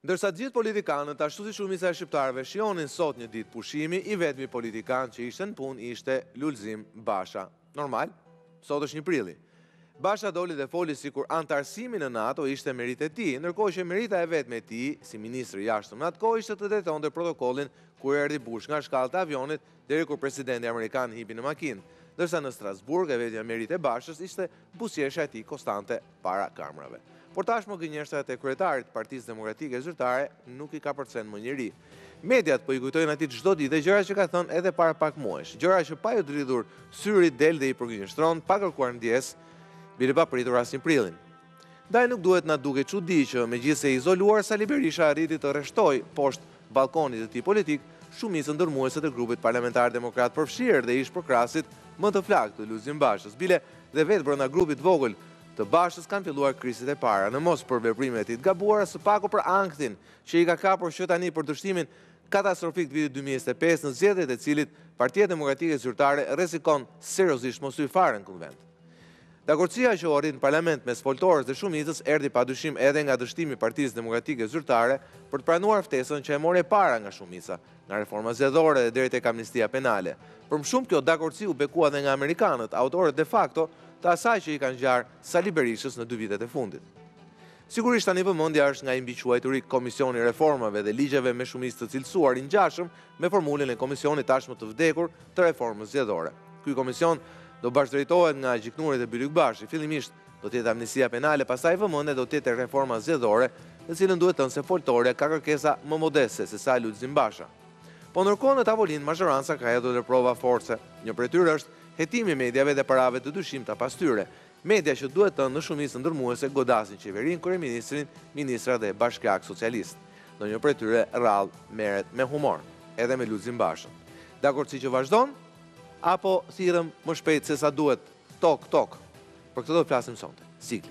Ndërsa gjithë politikanët, ashtu si shumica e shqiptarëve, shijonin sot një ditë pushimi, i vetmi politikan që ishte në punë ishte Lulzim Basha. Normal, sot është 1 prilli. Basha doli dhe foli sikur antarësimi në NATO ishte merit e tij, ndërkohë që merita e vetme e tij, si ministri i jashtëm në atë kohë, ishte të drejtonte protokollin kur erdhi Bush nga shkallët e avionit deri kur presidenti amerikan hipi në makinë, ndërsa në Strasburg e vetja merit e Bashës ishte buzëqeshja e tij konstante para kamerave. Por tashmë gënjeshtrat e kryetarit të Partisë Demokratike Zyrtare nuk i ka përcen më njëri. Mediat po i kujtojnë atij çdo ditë gjëra që ka thënë edhe para pak muajsh, gjëra që pa ju dridhur syri del dhe i përgënjeshtron, pa kërkuar ndjes, bile pa pritur as 1 prillin. Ndaj nuk duhet na duke çudi që megjithëse i izoluar, Sali Berisha arriti të rreshtoj poshtë balkonit të tij politik shumicën ndërmuese të grupit parlamentar demokrat përfshirë dhe ish prokrasit më të flakt të Lulzim Bashës. Bile dhe vetë brenda grupit vogël të Bashës kanë filluar krisit e para, në mos për veprimet e tij të gabuara, së paku për anktin që i ka kapur që tani për dështimin katastrofik të vitit 2025 në zgjedhjet e cilit Partia Demokratike Zyrtare rrezikon seriozisht mos hyj fare në konvent. Dakordësia që u arrit në parlament mes foltorës dhe shumicës erdhi padyshim edhe nga dështimi i Partisë Demokratike Zyrtare për të pranuar ftesën që e mori para nga shumica, nga reforma zgjedhore dhe deri tek amnistia penale. Për më shumë kjo dakordësi u bekua edhe nga amerikanët, autorët de facto të asaj që i kanë ngjarë Sali Berishës në 2 vitet e fundit. Sigurisht tani vëmendja është nga i mbiquajturi Komisioni i Reformave dhe ligjeve me shumicë të cilësuar i ngjashëm me formulën e Komisionit tashmë të vdekur të reformës zgjedhore. Ky komision do bashkëdrejtohet nga gjiknurit e Byrik Bashi. Fillimisht do të jetë amnistia penale, pastaj vëmendja do të jetë reforma zgjedhore, në cilën duhet thënë se foltorja ka kërkesa më modeste se sa Lulzim Basha. Po ndërkohë në tavolinë mazhoranca ka hedhur prova force. Një prej tyre është hetimi i mediave dhe parave të dyshimta pas tyre. Media që duhet thënë në shumicën ndërmuese godasin qeverinë, kryeministrin, ministra dhe bashkiak socialist. Ndonjë prej tyre rrallë merret me humor, edhe me Lulzim Bashën. Dakordsi që vazhdon, apo thirrëm më shpejt se sa duhet tok. Për këtë do të flasim sonte. Sigle.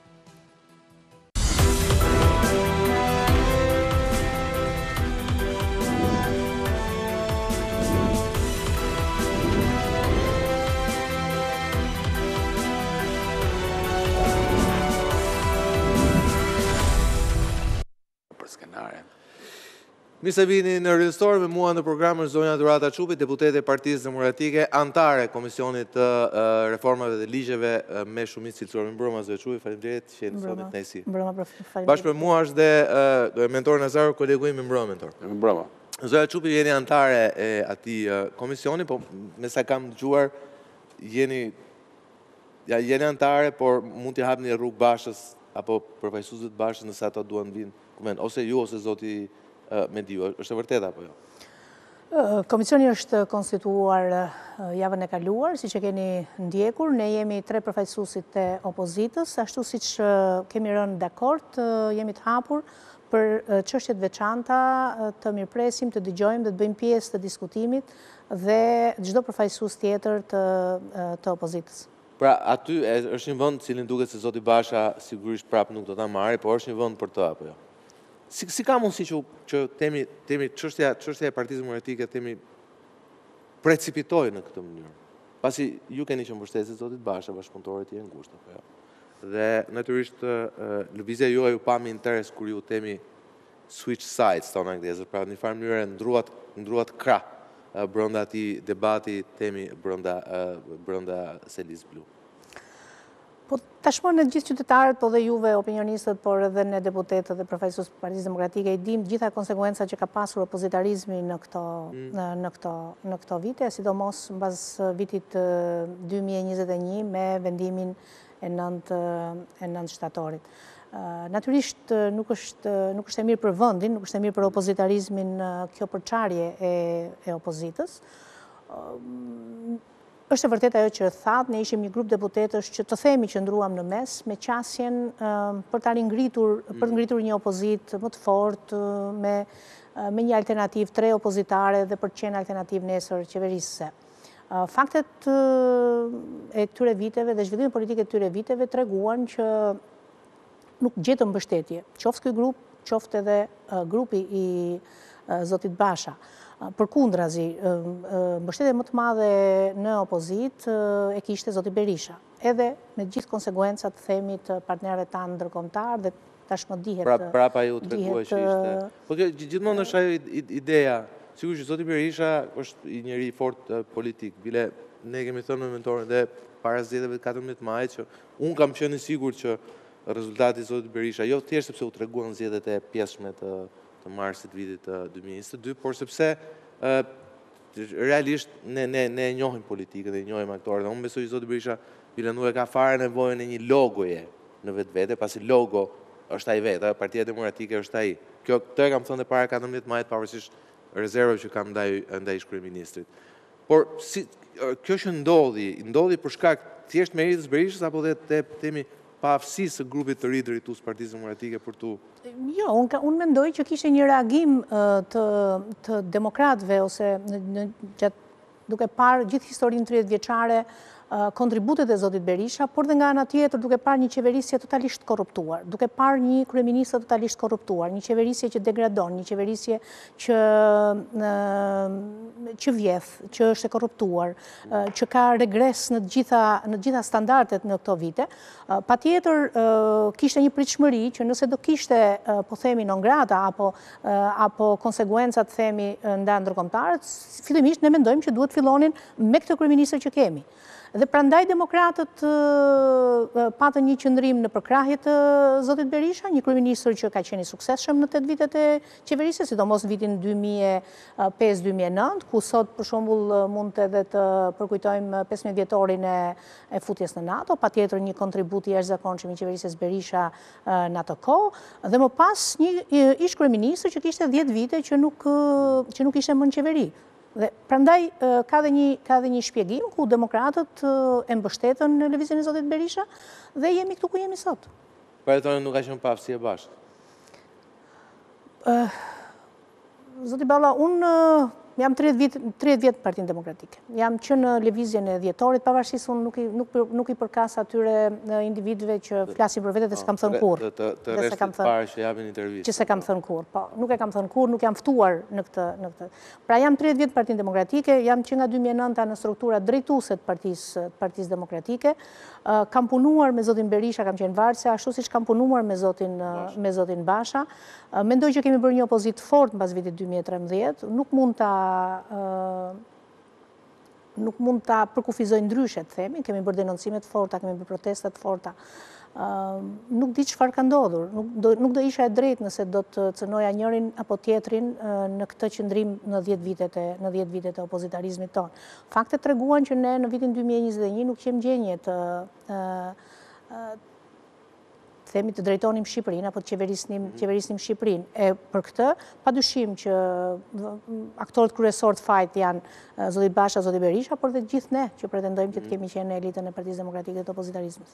Për skenare. Mirë se vini në Rilstor, me mua në programën zonja Durata Çupi, deputete e Partisë Demokratike, antare Komisionit të Reformave dhe Ligjeve me shumicë cilësore. Mbrëma zoja Çupi, faleminderit që jeni sot në kënaqësi. Mbrëma, faleminderit. Bashkë me mua është dhe mentor Nazaru, kolegu im. Mbrëma mentor. Mbrëma. Zoja Çupi, jeni antare e atij komisioni, po me sa kam dëgjuar jeni antare, por mund t'i hapni rrugë Bashës apo përfaqësuesit të Bashës nëse ato duan vinë kument, ose ju ose zoti Mediu, është e vërtet apo jo? Komisioni është konstituuar javën e kaluar, siç e keni ndjekur. Ne jemi 3 përfaqësuesit të opozitës, ashtu siç kemi rënë dakord, jemi të hapur për çështjet veçanta, të mirpresim, të dëgjojmë, të bëjmë pjesë të diskutimit dhe çdo përfaqësues tjetër të opozitës. Pra, aty është një vend cilin duket se zoti Basha sigurisht prap nuk do ta marrë, por është një vend për të apo jo? Si ka mundësi që temi çështja e Partisë Demokratike temi precipitoi në këtë mënyrë? Pasi ju keni qenë mbështetësit zotit Basha, bashkëpunëtorët e ngushtë apo jo? Dhe natyrisht lëvizja juaj u pa me interes kur ju temi switch sides tonë anglezër, pra në një farë mënyrë ndruat krah brenda atij debati temi brenda Selis Blu. Po tashmë në gjithë qytetarët, po dhe juve opinionistët, por edhe ne deputetët dhe përfaqësues të Partisë Demokratike i dim gjitha konsekwencat që ka pasur opozitarizmi në këto vite, sidomos mbas vitit 2021 me vendimin e 9 shtatorit. Natyrisht nuk është e mirë për vendin, nuk është e mirë për opozitarizmin kjo përçarje e opozitës. Është e vërtet ajo që thatë, ne ishim një grup deputetësh që të themi që ndruam në mes, me qasjen për të ngritur një opozit më të fortë, me një alternativ 3 opozitare dhe për të qenë alternativ nesër qeverisëse. Faktet e këtyre viteve dhe zhvillimi politik e këtyre viteve treguan që nuk gjetëm mbështetje, qoftë ky grup, qoftë edhe grupi i zotit Basha. Përkundrazi, mbështetje më të madhe në opozit e kishte zoti Berisha, edhe me gjithë konsekwencat themi të partnerëve tanë ndërkombëtar dhe tashmë dihet. Prapa ju tregua që ishte. Po gjithmonë është ajo ideja. Sigurisht që zoti Berisha është i njeri fort politik. Bile ne kemi thënë në mentorin dhe para zgjedhjeve 14 majit që unë kam qenë i sigurt që rezultati i zotit Berisha, jo thjesht sepse u treguan zgjedhjet e pjesshme të marsit vitit 2022, por sepse realisht ne e njohim politikën dhe e njohim aktorët. Unë besoj që zoti Berisha bile nuk e ka fare nevojën e një logoje në vetvete, pasi logo është ai vetë, Partia Demokratike është ai. Këtë e kam thënë para 14 majit pavarësisht rezervave që kam ndaj kryeministrit. Por kjo që ndodhi për shkak thjesht meritës Berishës apo dhe temi pa aftësisë së grupit të ri drejtues Partisë Demokratike për tu? Jo, unë mendoj që kishte një reagim të demokratëve ose duke parë gjithë historinë 30 vjeçare kontributet e zotit Berisha, por dhe nga ana tjetër duke parë një qeverisje totalisht korruptuar, duke parë një kryeministër totalisht korruptuar, një qeverisje që degradon, një qeverisje që vjedh, që është e korruptuar, që ka regres në gjitha standardet në këto vite, patjetër kishte një pritshmëri që nëse do kishte, po themi, non grata apo konsekuencat themi nda ndërkombëtarët, fillimisht ne mendojmë që duhet fillonin me këtë kryeministër që kemi. Dhe prandaj demokratët patën një qëndrim në përkrahje të zotit Berisha, një kryeministër që ka qenë i suksesshëm në 8 vitet e qeverisë, sidomos në vitin 2005-2009, ku sot për shembull mund edhe të përkujtojmë 15 vjetorin e futjes në NATO, patjetër një kontribut i jashtëzakonshëm i qeverisjes Berisha në atë kohë, dhe më pas një ish kryeministër që kishte 10 vite që nuk ishte më në qeveri. Dhe prandaj ka dhe një shpjegim ku demokratët e mbështetën në lëvizjen e zotit Berisha dhe jemi këtu ku jemi sot. Pra e tonë nuk ka qenë pa aftësi e bashkë? Zoti Balla, unë jam 30 vjet Partinë Demokratike. Jam që në lëvizjen e dhjetorit, pavarësisht unë nuk i përkas atyre individëve që flasin për vete dhe se kam thënë kurrë. Të restit parë që japin intervistë. Që se kam thënë kurrë, po. Nuk e kam thënë kurrë, nuk jam ftuar në këtë. Pra jam 30 vjet Partinë Demokratike, jam që nga 2009 në struktura drejtuese të Partisë Demokratike. Kam punuar me zotin Berisha, kam qenë varëse, ashtu siç kam punuar me zotin Basha. Mendoj që kemi bërë një opozitë fort mbas vitit 2013, nuk mund ta përkufizoj ndryshe, themi, kemi bërë denoncimet forta, kemi bërë protestat forta. Nuk di çfarë ka ndodhur, nuk do isha e drejtë nëse do të cënoja njërin apo tjetrin në këtë qëndrim në 10 vitet e opozitarizmit tonë. Faktet treguan që ne në vitin 2021 nuk qemë gjendje themi të drejtonim Shqipërinë apo të qeverisnim Shqipërinë. E për këtë, padyshim që aktorët kryesor të fajt janë zoti Basha, zoti Berisha, por dhe gjithë ne që pretendojmë që të kemi qenë në elitën e Partisë Demokratike të opozitarizmit.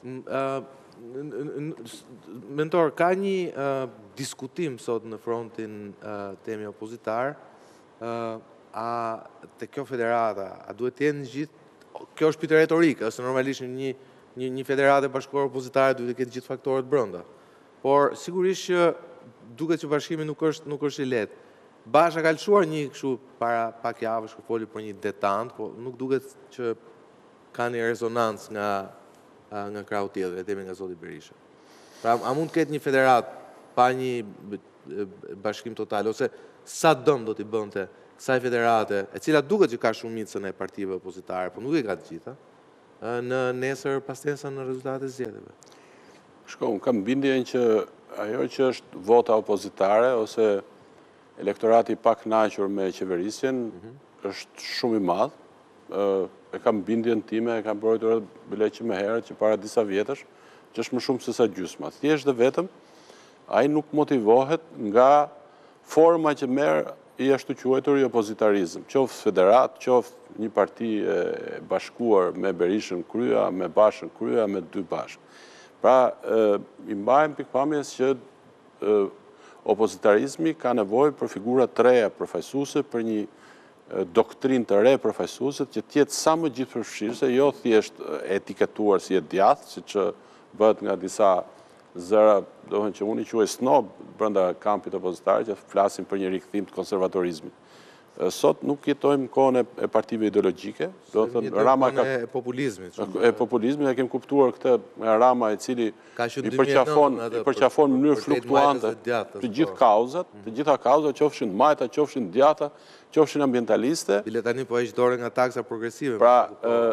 Mentor, ka një diskutim sot në frontin temi opozitar, a të kjo federata, a duhet të jenë gjithë, kjo është pyetje retorike, ose normalisht një federatë bashkëkohore opozitare duhet të ketë gjithë faktorët brenda. Por sigurisht që duket që bashkimi nuk është i lehtë. Basha ka lëshuar një kështu para pak javësh ku foli për një detant, po nuk duket që ka një rezonancë nga krahu tjetër, themi nga zoti Berisha. Pra, a mund të ketë një federatë pa një bashkim total, ose sa dëm do t'i bënte kësaj federate, e cila duket që ka shumicën e partive opozitare, po nuk e ka të gjitha, në nesër pastesa në rezultatet e zgjedhjeve? Unë kam bindjen që ajo që është vota opozitare ose elektorati pa kënaqur me qeverisjen është shumë i madh. E kam bindjen time, e kam bërë bile që më herët që para disa vjetësh, që është më shumë se sa gjysma. Thjesht dhe vetëm ai nuk motivohet nga forma që merr i ashtu quajtur i opozitarizëm, qoftë federat, qoftë një parti e bashkuar me Berishën krya, me Bashën krya, me dy bashkë. Pra, i mbajmë pikpamjes që opozitarizmi ka nevojë për figura të reja përfaqësuese, për një doktrinë të re përfaqësuese që të jetë sa më gjithëpërfshirëse, jo thjesht etiketuar si e djathtë, siç bëhet nga disa zëra, që unë i quaj snob brenda kampit opozitar, që flasin për një rikthim të konservatorizmit. Sot nuk jetojmë kohën e partive ideologjike, do të thënë Rama ka e populizmit. E populizmit, e kemi kuptuar këtë nga Rama i cili i përqafon në mënyrë fluktuante të gjithë kauzat, të gjitha kauzat, qofshin majta, qofshin djata, qofshin ambientaliste. Bile tani po heq dorë nga taksa progresive. Pra,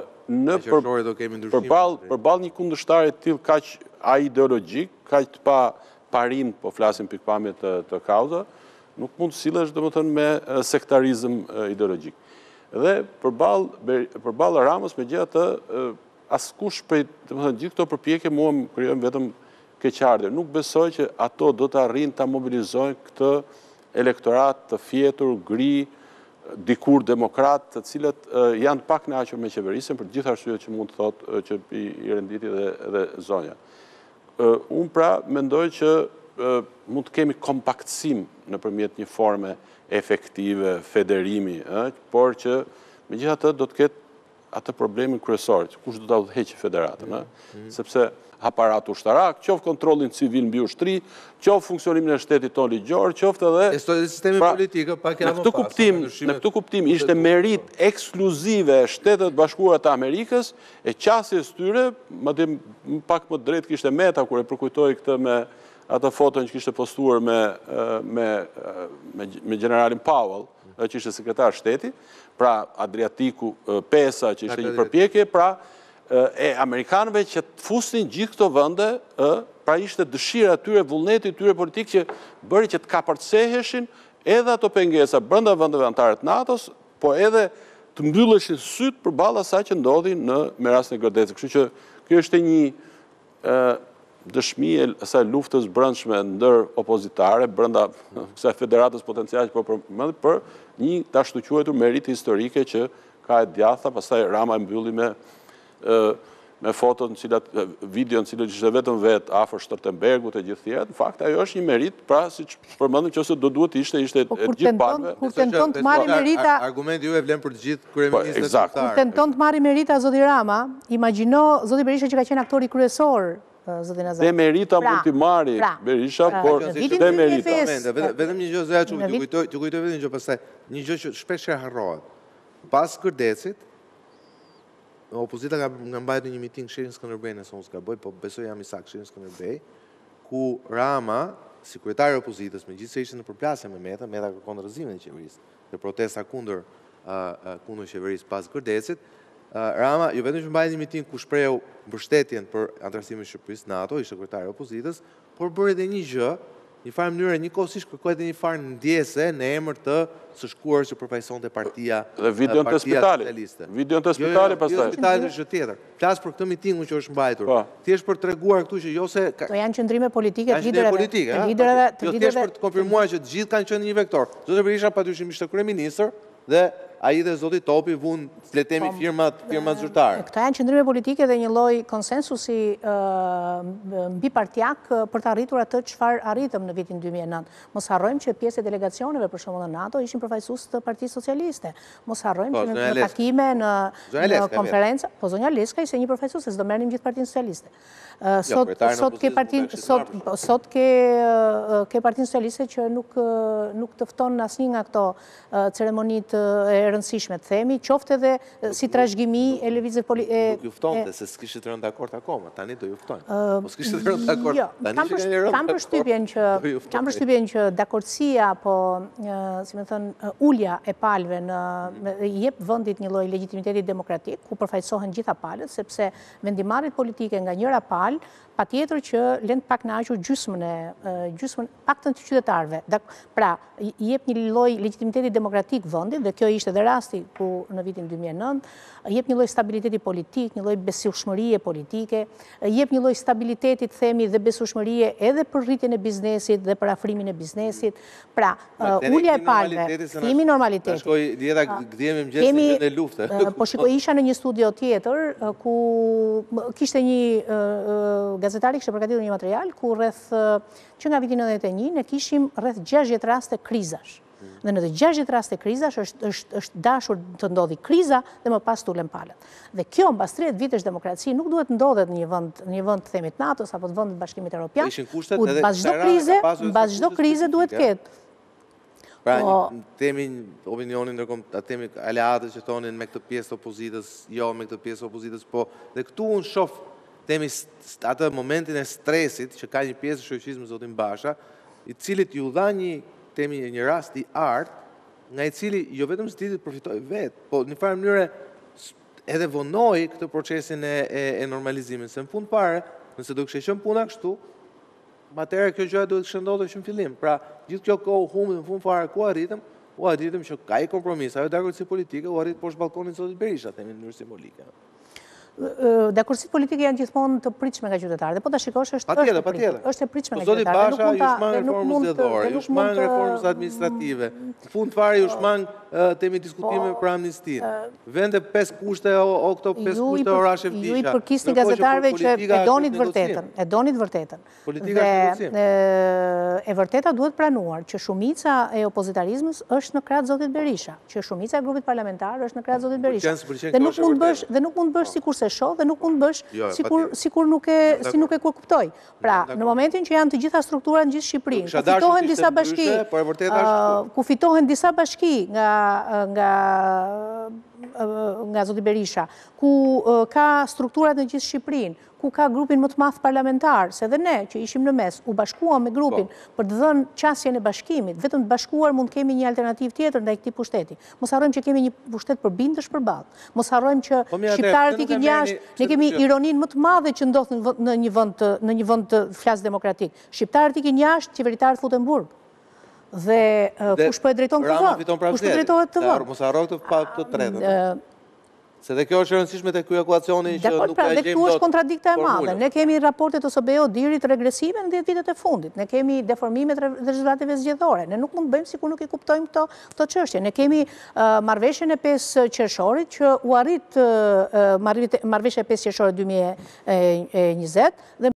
përballë një kundërshtarie të tillë kaq aideologjik, kaq të parim, po flasim pikpamje të kauza, nuk mund të sillesh domethënë me sektarizëm ideologjik. Dhe përballë Ramës megjithatë askush prej domethënë gjithë këto përpjekje mua më krijojnë vetëm keqardhje. Nuk besoj që ato do të arrijnë ta mobilizojnë këtë elektorat të fjetur, gri, dikur demokrat, të cilët janë pak kënaqur me qeverisjen për gjithë arsyet që mund të thotë që i renditi dhe zonja. Unë pra mendoj që mund të kemi kompaktësim nëpërmjet një forme efektive, federimi, por që megjithatë do të ketë atë problemin kryesor, kush do ta udhëheqë federatën, sepse aparatu ushtarak, qoftë kontrollin civil mbi ushtri, qoftë funksionimin e shtetit tonë ligjor, qoftë edhe sistemi politik, pak në këtë kuptim ishte merit ekskluzive e Shtetet Bashkuara të Amerikës e qasjes tyre, madje pak më drejt kishte Meta kur e përkujtoi këtë me atë foton që kishte postuar me generalin Powell, që ishte sekretar shteti, pra Adriatiku Pesa, që ishte një përpjekje, pra e Amerikanëve që të fusnin gjithë këto vende, pra ishte dëshira tyre, vullneti tyre politik që bëri që të kapërceheshin edhe ato pengesa brenda vendeve anëtare të NATO-s, po edhe të mbylleshin syt përballë asaj që ndodhi me rastin e Gërdecit. Kështu që kjo është një dëshmi e asaj luftës brendshme ndër opozitare, brenda kësaj federatës potenciale për një të ashtu quajtur merit historike që ka e djatha, pastaj Rama e mbylli me fotot video në cilët ishte vetëm vetë afër Stoltenbergut e gjithë tjerët. Në fakt, ajo është një merit, pra si që përmendëm që ose do duhet ishte e gjithë palëve. Kur tenton të marrë merita... Argumenti ju e vlen për të gjithë kryeministët shqiptarë. Kur tenton të marrë merita zoti Rama, imagjino zoti Berisha që ka qenë aktori kryesor, zoti Nazar. Dhe merita mund t'i marri Berisha, por dhe merita. Vetëm një gjë zoja Çuki, t'ju kujtoj vetëm një gjë pastaj, një gjë që shpesh harrohet. Pas Gërdecit, opozita nga mbajtur një miting Sherin Skënderbej, nëse unë s'gaboj, po besoj jam i saktë, Sherin Skënderbej, ku Rama, si kryetari i opozitës, megjithëse ishte në përplasje me Meta kërkon rrëzimin e qeverisë, dhe protesta kundër qeverisë pas Gërdecit, Rama, jo vetëm që mbajti një miting ku shprehu mbështetjen për antarësimin e Shqipërisë në NATO, ishte kryetari i opozitës, por bëri edhe një gjë, një farë mënyrë njëkohësisht kërkoi edhe një farë ndjese në emër të së shkuar që përfaqësonte partia dhe videon të spitalit. Videon të spitalit pastaj. Jo, spitalit është gjë tjetër. Flas për këtë mitingun që është mbajtur. Thjesht për treguar këtu që jo se to janë qëndrime politike të liderëve. Jo thjesht për të konfirmuar që të gjithë kanë qenë një vektor. Zoti Berisha patyshim ishte kryeministër dhe ai dhe zoti Topi vun le të themi firmat zyrtare. Këto janë qëndrime politike dhe një lloj konsensusi mbi partijak për të arritur atë çfarë arritëm në vitin 2009. Mos harrojmë që pjesë e delegacioneve për shembull në NATO ishin përfaqësues të Partisë Socialiste. Mos harrojmë që në takime në konferenca, po zonja Leska ishte një përfaqësues, s'do merrnim gjithë Partinë Socialiste. Sot ke Partinë Socialiste që nuk të fton asnjë nga këto ceremonitë e rëndësishme të themi, qoftë edhe si trashëgimi e lëvizjes politike. Nuk ju ftonte se s'kishit rënë dakord akoma, tani do ju ftojnë. Po s'kishit rënë dakord. Kam përshtypjen që dakordësia apo, si më thon, ulja e palëve jep vendit një lloj legitimiteti demokratik ku përfaqësohen gjitha palët, sepse vendimarrjet politike nga njëra palë patjetër që lënë pak kënaqur gjysmën paktën të qytetarëve. Pra, jep një lloj legitimiteti demokratik vendit dhe kjo ishte edhe rasti ku në vitin 2009, jep një lloj stabiliteti politik, një lloj besueshmërie politike, jep një lloj stabiliteti të themi dhe besueshmërie edhe për rritjen e biznesit dhe për afrimin e biznesit. Pra, ulja e palëve, kthimi normaliteti. Shkoi dieta gdhjemi mëngjesin në luftë. Po shikoj, isha në një studio tjetër ku kishte një gazetari kishte përgatitur një material ku rreth që nga viti 91 ne kishim rreth 60 raste krizash. Dhe në të 60 raste krizash është dashur të ndodhi kriza dhe më pas tulen palët. Dhe kjo mbas 30 vitesh demokraci nuk duhet ndodhet në një vend të themit NATO-s apo të vendit të Bashkimit Evropian, ku mbas çdo krize duhet ketë. Pra, temi opinionin ndërkombëtar, temi aleatët që thonin me këtë pjesë të opozitës, jo me këtë pjesë të opozitës, po dhe këtu unë shoh temi atë momentin e stresit që ka një pjesë shoqërisë me zotin Basha, i cilit ju dha një rast i artë, nga i cili jo vetëm s'diti të përfitoj vetë, po në farë mënyre edhe vonoi këtë procesin e normalizimit. Se në fund pare, nëse do kështë qenë puna kështu, atëherë kjo gjë duhet kështë ndodhur që në fillim. Pra, gjithë kjo kohë humbet në fund fare ku arritëm, u arritëm që ka i kompromis, ajo dakordsi politike u arrit poshtë ballkonit zotit Berisha, themi në mënyrë simbolike. Dakordsitë politike janë gjithmonë të pritshme nga qytetarët, po ta shikosh është e pritshme nga qytetarët. Po zoti Basha ju shmang reformës zgjedhore, ju shmang reformës administrative. Në fund fare ju shmang temi diskutime për amnistinë. Vende 5 kushte o këto 5 kushte orashe vdisha. Ju i përkisni gazetarëve që e donit vërtetën. Dhe e vërteta duhet pranuar që shumica e opozitarizmës është në krah zotit Berisha, që shumica e grupit parlamentar është në krah zotit Berisha. Dhe nuk mund bësh sikur se shoh dhe nuk mund bësh sikur nuk e kuptoj. Pra, në momentin që janë të gjitha strukturat në gjithë Shqipërinë, ku fitohen disa bashki nga zoti Berisha, ku ka strukturat në gjithë Shqipërinë, ku ka grupin më të madh parlamentar, se dhe ne që ishim në mes, u bashkuam me grupin për të dhënë qasjen e bashkimit, vetëm të bashkuar mund kemi një alternativë tjetër ndaj këtij pushteti. Mos harrojmë që kemi një pushtet përbindësh përballë. Mos harrojmë që shqiptarët ikin jashtë, ne kemi ironinë më të madhe që ndodh në një vend të flas demokratik. Shqiptarët ikin jashtë, qeveritarët futen burg. Dhe kush po e drejton këtë vend? Kush po drejtohet këtë vend? Mos harroj të tretën. Se dhe kjo është e rëndësishme te ky ekuacioni që nuk ka gjejmë dot. Dhe këtu është kontradikta e madhe. Ne kemi raportet OSBE-dirit regresive në 10 vitet e fundit. Ne kemi deformimet e rezultateve zgjedhore. Ne nuk mund të bëjmë sikur nuk i kuptojmë këto çështje. Ne kemi marrëveshjen e 5 qershorit që u arrit marrëveshja e 5 qershorit 2020 dhe